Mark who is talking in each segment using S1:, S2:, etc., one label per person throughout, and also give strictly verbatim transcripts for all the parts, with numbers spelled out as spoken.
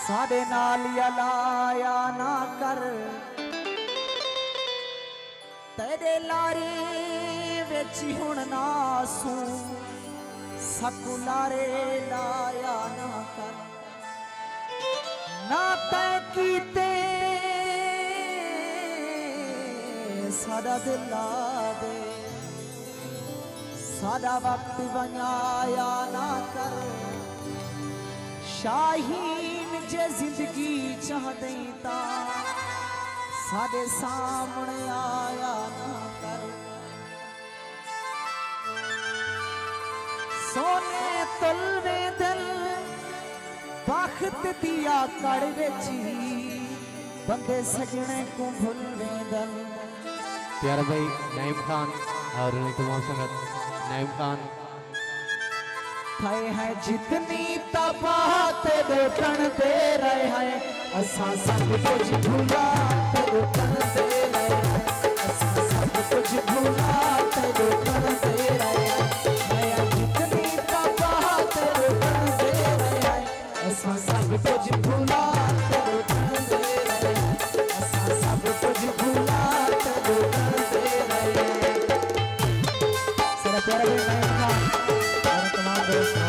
S1: साडे नाल लाया ना कर तेरे लारे विच हुण नासू सकुलारे लाया ना कर ना तै कीते साडा दिल ला दे साडा वक्त बनाया ना कर शाहीन जे जिंदगी चाहते ता साडे सामने आया ना कर सोने तलवे दिल बख्त दिया कड़ बेची बंदे सजने को भूल दिल।
S2: प्यारा भाई नाइम खान और तमाम संगत नाइम खान
S1: थे है जितनी तबाह तेरे तन दे रहे हैं असा सब कुछ भूला तेरे तन दे रहे हैं असा सब कुछ भूला तेरे तन दे रहे हैं जितनी तबाह तेरे तन दे रहे हैं असा सब कुछ भूला तेरे तन दे रहे हैं असा सब कुछ भूला तेरे तन दे रहे हैं। सारा प्यारा भाई और तमाम दोस्त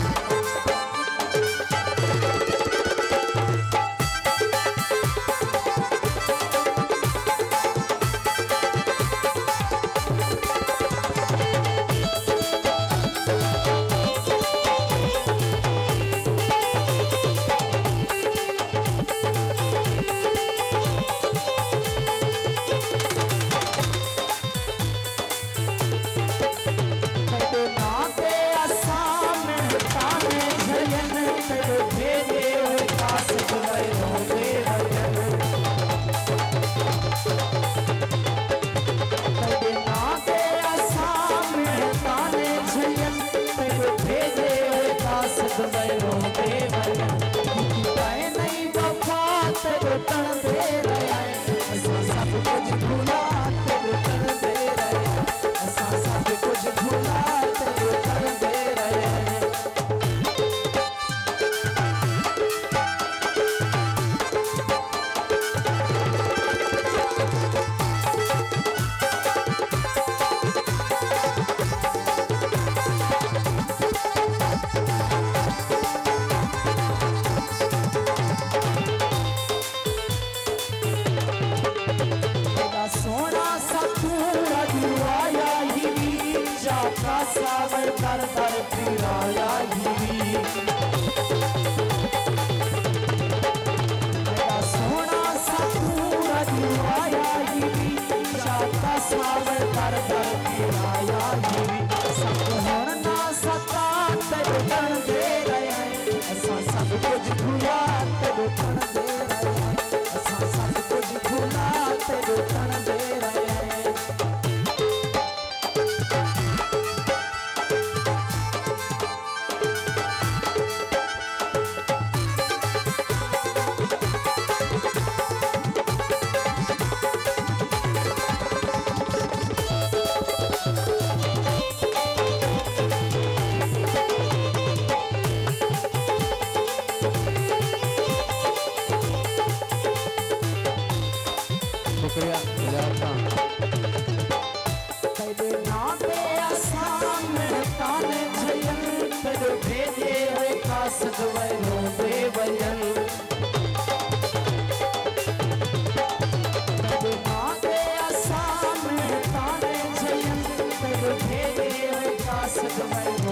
S1: सावर दर दर फिराया ही सोना सा पूरा दिवाया ही जाता सावर दर दर फिराया ही सब होना ना सता तेरे तन दे रहे हैं ऐसा सब कुछ भूला तेरे तन दे रहे हैं ऐसा सब कुछ भूला तेरे तन दे रहे हैं। Said